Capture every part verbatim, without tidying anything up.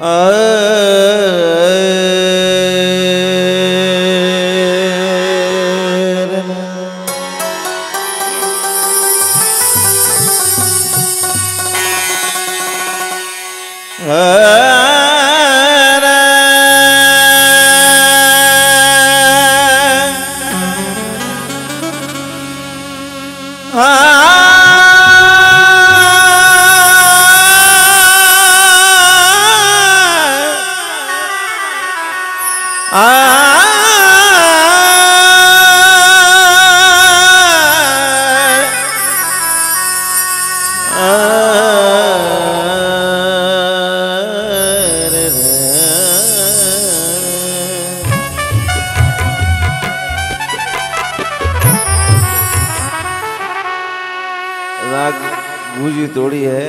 राग गूंजी तोड़ी है।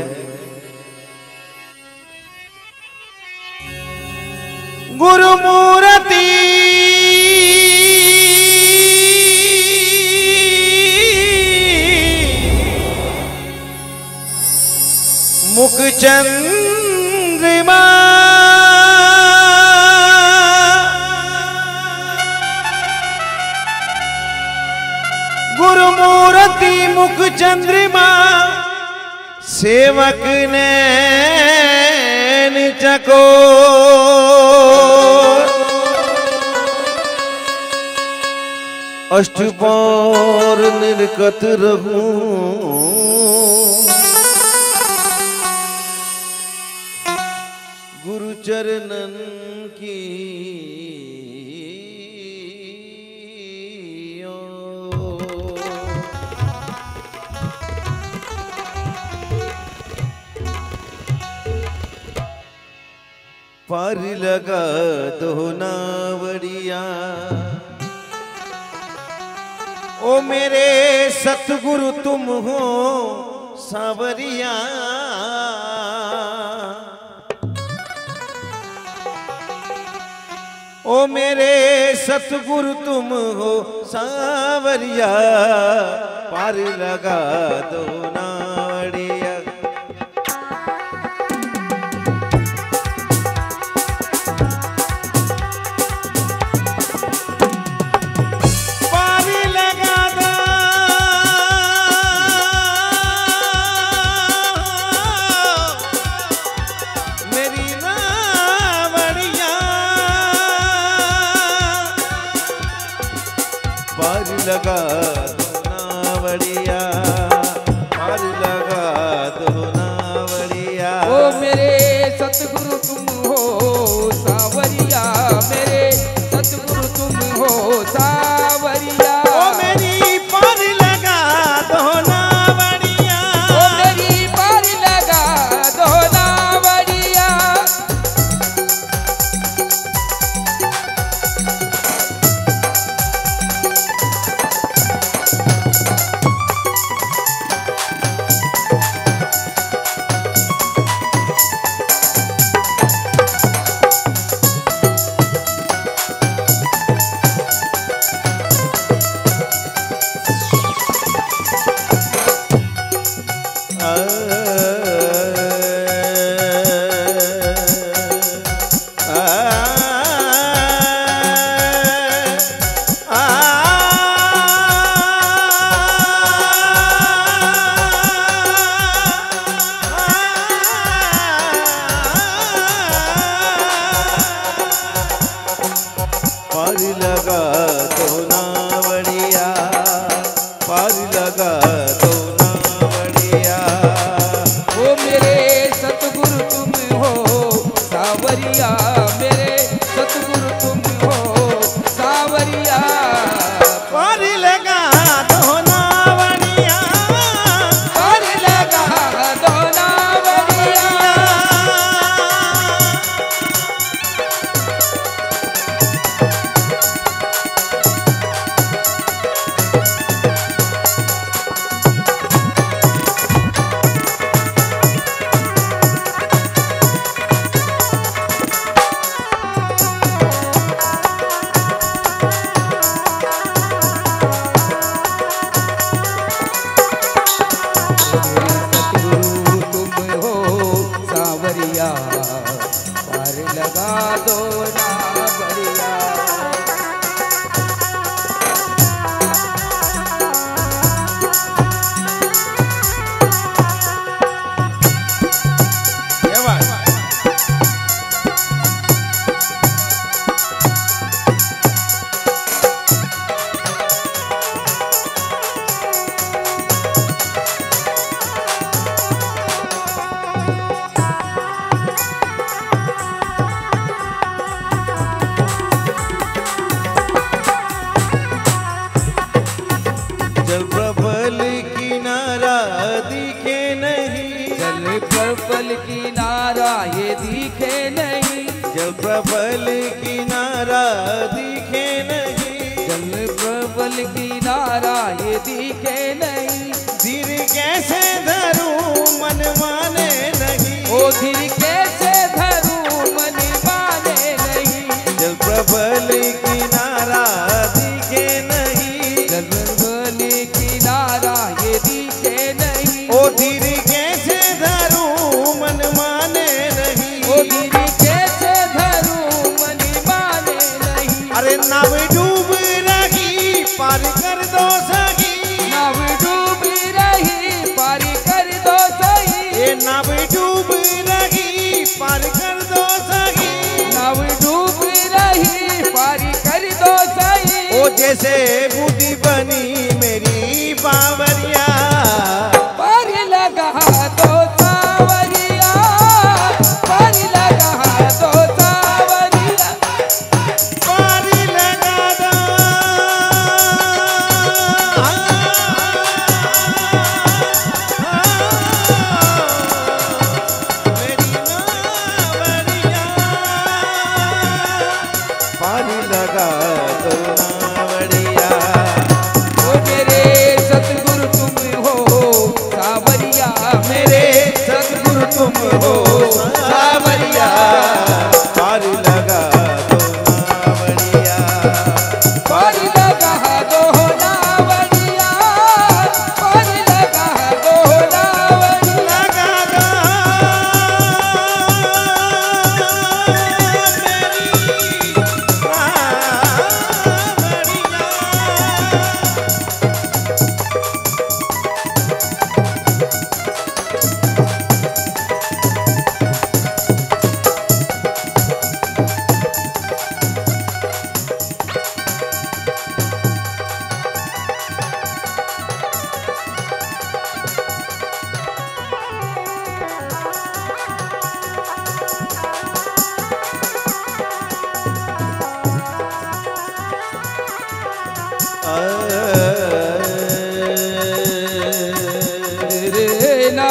गुरुमूर्ति मुख चंद्रमा गुरुमूर्ति मुख चंद्रमा सेवक ने चको अष्टपौर निर्कत रहूं गुरु चरणन की पार लगा दो नावड़िया ओ मेरे सतगुरु तुम हो सावरिया ओ मेरे सतगुरु तुम हो सावरिया पार लगा दो नावड़िया लगा दो नावड़िया पार लगा दो नावड़िया ओ मेरे सतगुरु तुम हो सावरिया मेरे सतगुरु तुम हो सावरिया ओ मेरी पार लगा दो नावड़िया ओ मेरी पार लगा दो नावड़िया पार लगा दो नावड़िया पार लगा दो नावड़िया ओ मेरे सतगुरु तुम हो सावरिया मेरे सतगुरु तुम हो सावरिया पार लगा दो नावड़िया पार लगा दो नावड़िया प्रबल किनारा ये दिखे नहीं, जल प्रबल किनारा दिखे नहीं, जल प्रबल किनारा ये दिखे नहीं, धीर कैसे धरूं मन माने नहीं, ओ धीर कैसे धरूं मन माने नहीं, जल प्रबल किनारा दिखे नहीं, जल प्रबल किनारा ये दिखे नहीं, ओ धीर कैसे धरूं मन माने नहीं, ओ धीर कैसे धरूं मन माने नहीं। अरे नाव डूब रही पार कर दो सही, नाव डूब रही पार कर दो सही, ये नाव डूब रही पार कर दो सही, नाव डूब रही पार कर दो सही। ओ जैसे बूटी बनी मेरी बावरिया, पार लगा दो सावरिया, पार लगा दो सावरिया, पार लगा दो मेरी नावरिया, पार लगा दो नावरिया। ओ मेरे सतगुरु तुम हो सावरिया, मेरे सतगुरु तुम हो सावरिया, पार लगा दो नावरिया, पार लगा दो नावरिया, पार लगा दो नावरिया, लगा दो मेरी नावरिया। रे ना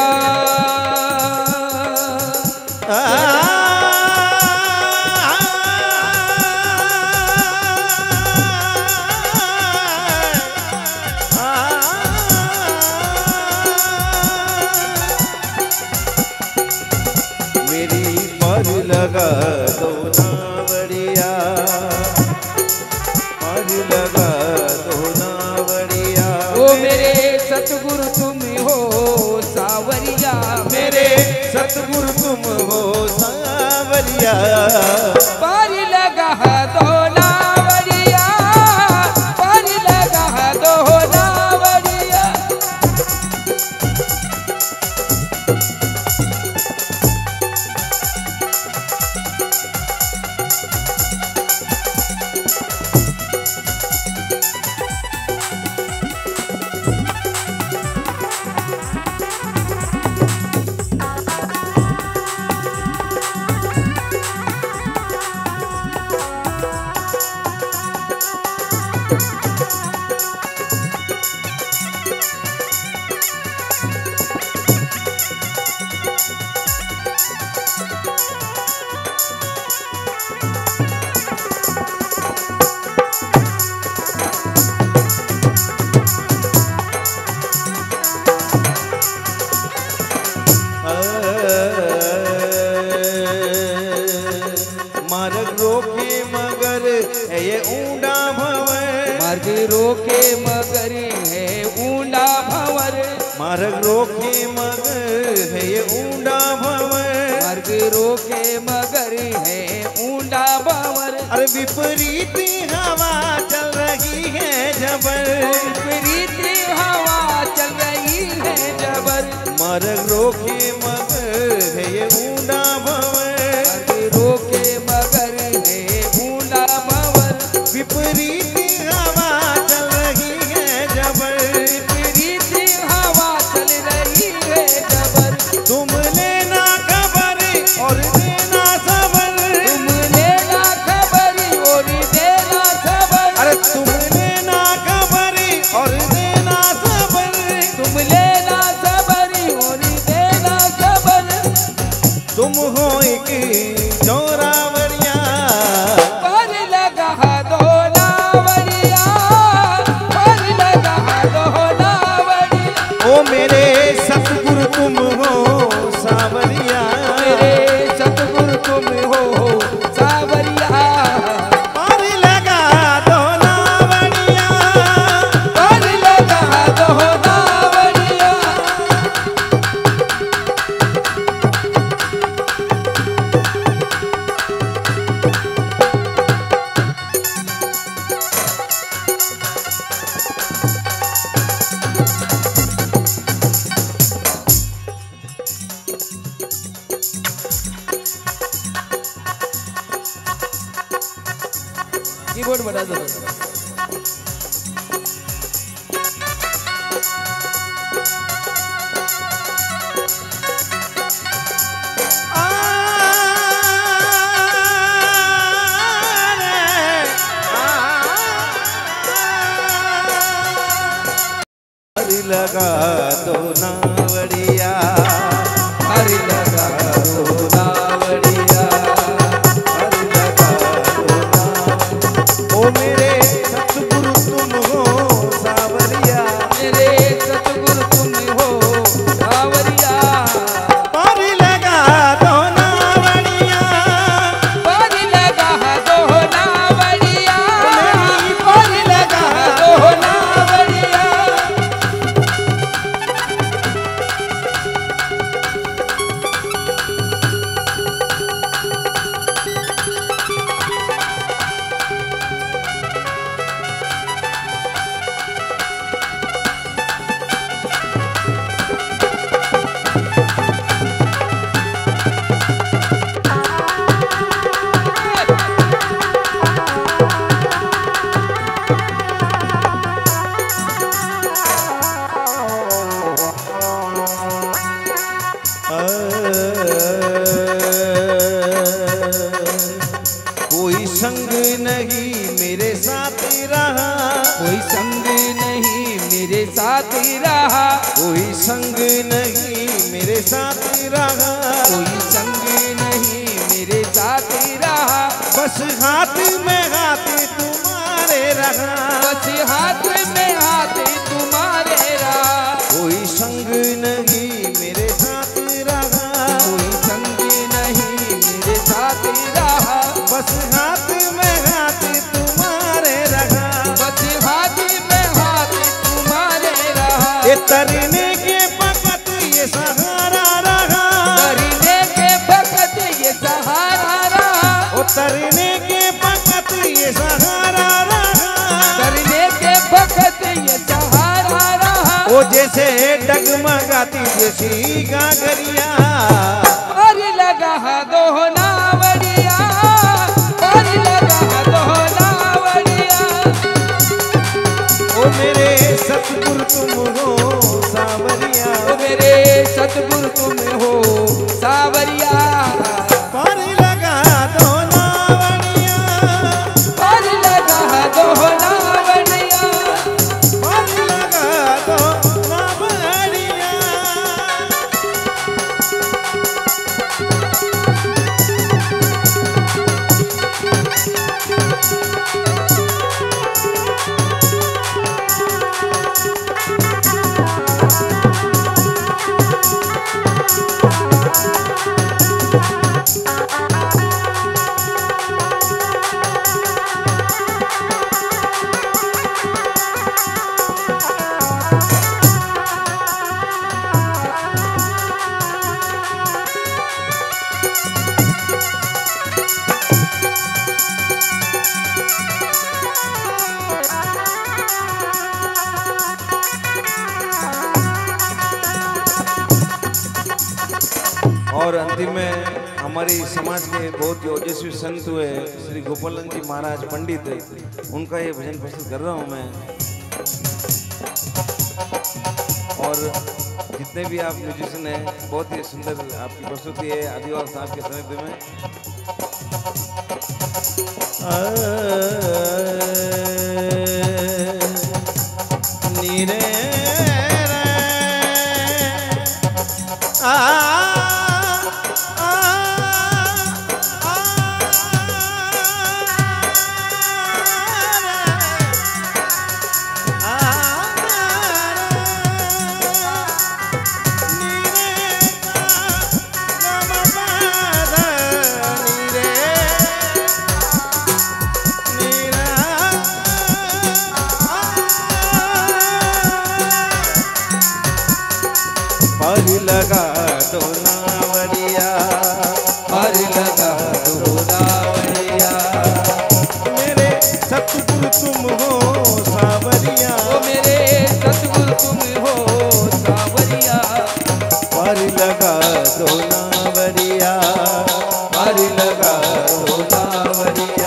मेरी पर लगा दो नावरिया, पर लगा दो नावरिया। ओ मेरे सतगुरु तुम हो सावरिया, मेरे सतगुरु तुम हो सावरिया, पार लगा दो नावरिया, पार लगा दो नावरिया। मार्ग रोके मगर है ये ऊंडा भंवर, मार्ग रोके मगर है ऊंडा भंवर, मार्ग रोके मगर है ये ऊंडा भंवर, मार्ग रोके मगर है ऊंडा भंवर। अरे विपरीत हवा चल रही है जबर, विपरीत हवा चल रही है जबर, मार्ग रोके मगर है ये ऊंडा भंवर, मार्ग रोके मगर है ऊंडा भंवर। विपरीत हवा चल रही है जबर, विपरीत हवा चल रही है जबर, तुम लेना खबर और देना सबर, तुम लेना खबर और देना खबर, अरे तुम लेना खबर और देना सबर, तुम लेना खबर और देना मेरे सतगुरु तुम हो सावरिया, मेरे सतगुरु तुम हो सावरिया। पार लगा दो नावड़िया, पार लगा दो नावड़िया। कीबोर्ड बजा दो। लगा दो नावड़िया, पार लगा दो नावड़िया। पार लगा दो नाव। ओ मेरे सतगुरु तुम हो सावरिया, मेरे सतगुरु तुम हो सावरिया। पार लगा दो नावड़िया, पार लगा दो नावड़िया। मेरी पार लगा दो नावड़िया। कोई संग नहीं मेरे साथ रहा, कोई संग नहीं मेरे साथ रहा। कोई संग नहीं मेरे साथ रहा, कोई संग नहीं मेरे साथ रहा। बस हाथ में हाथ तुम्हारे रहा, बस हाथ में हाथ तुम्हारे रहा। कोई संग नहीं मेरे साथ रहा, कोई संग नहीं मेरे साथ रहा। बस हाथ में हाथ तुम्हारे रहा, बस हाथ में हाथ तुम्हारे रहा। ये तरने के वक्त ये सहारा रहा, करने के वक्त ये सहारा रहा। ओ तरने के वक्त ये सहारा रहा, करने के वक्त ये सहारा रहा। ओ जैसे डगमगाती जैसी गागरिया, पार लगा दो नावड़िया। पार लगा दो नावड़िया। ओ मेरे सतगुरु तुम हो सावरिया, ओ मेरे सतगुरु तुम हो सावरिया। पार लगा दो नावड़िया, पार लगा दो नावड़िया। पार लगा दो नावड़िया। और अंतिम में हमारी समाज के बहुत ही ओजस्वी संत हुए श्री गोपालनंद जी महाराज पंडित, उनका ये भजन प्रस्तुत कर रहा हूँ मैं। और जितने भी आप म्यूजिशियन हैं, बहुत ही सुंदर आपकी प्रस्तुति है आदिवाल साहब के सानिध्य में। नीरे आ लगा दो नावरिया, पार लगा दो नावरिया। मेरे सतगुरु तुम हो सावरिया, ओ मेरे सतगुरु तुम हो सावरिया। पार लगा दो नावरिया, पार लगा दो नावरिया।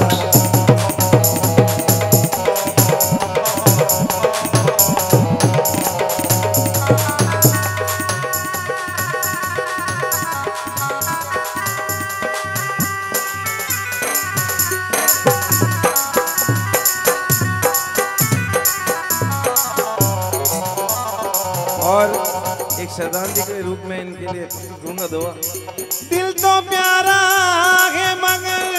और एक श्रद्धांजलि के रूप में इनके लिए दूंगा दुआ। दिल तो प्यारा है मगर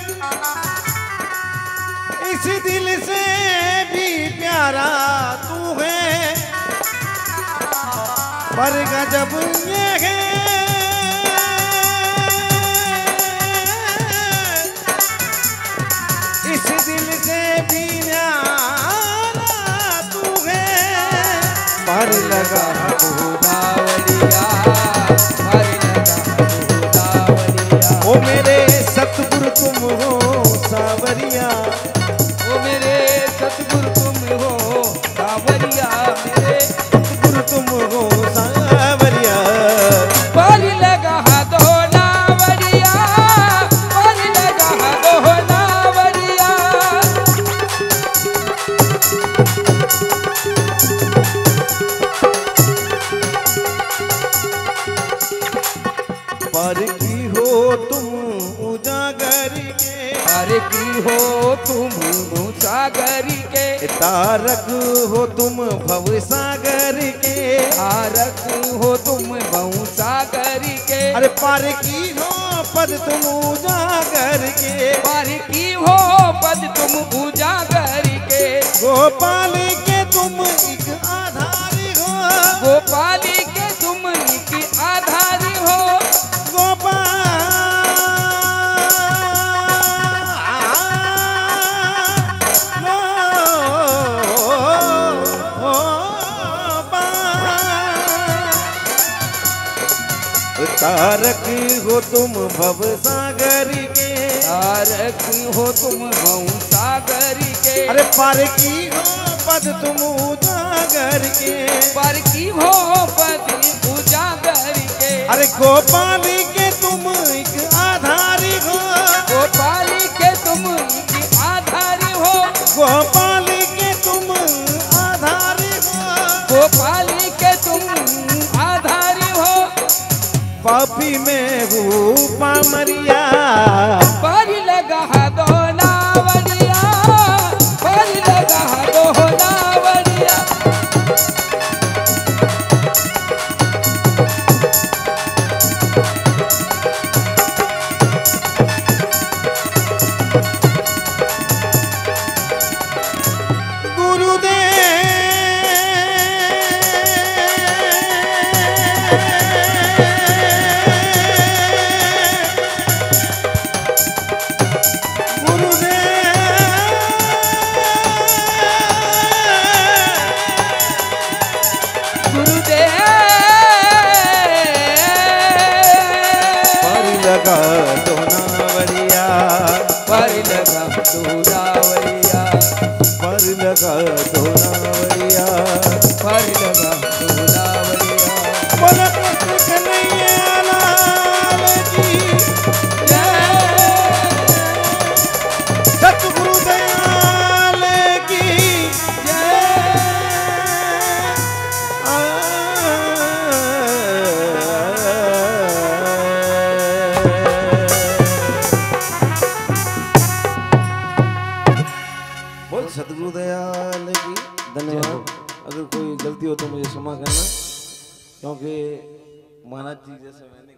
इस दिल से भी प्यारा तू है, पर गजब ये है इस दिल से भी प्यारा तू है, पर लगा दो नावरिया, पार लगा दो नावरिया। ओ मेरे सतगुरु तुम हो सावरिया, ओ मेरे सतगुरु तुम हो सावरिया। मेरे सतगुरु तुम हो सावरिया। पार लगा दो नावरिया, पार लगा दो नावरिया। पर की हो तुम उजागर के, पार की हो तुम सागर के, तारक हो तुम भव सागर के, तारक हो तुम बहु सागर के। अरे पार की हो पद तुम उजागर के, पार की हो पद तुम उजागर के। गोपाल के तुम एक आधारी हो, गोपाल के तुम एक आधारी हो। तारक हो तुम भव सागर के, तारक हो तुम बहु सागर के। अरे पार की हो पद तुम उजागर के, पर की हो पद उजागर के। अरे गोपाल के तुम एक आधारी हो, गोपाल के तुम एक आधारी हो। गोपाल के तुम आधारी हो, गोपाल के तुम आधारी हो। पापी में रूपा मरिया, पार लगा दो नावरिया, पार लगा दो नावरिया। लगा दो नावरिया, पर लगा दो नावरिया, पर लगा दो नावरिया, पर लगा दो नावरिया। बोलो कृष्ण कन्हैया लाल की जय, सतगुरु दयाल की जय। बोल सतगुरु दयाल की। धन्यवाद। अगर कोई गलती हो तो मुझे क्षमा करना, क्योंकि महाराज जी जैसे मैंने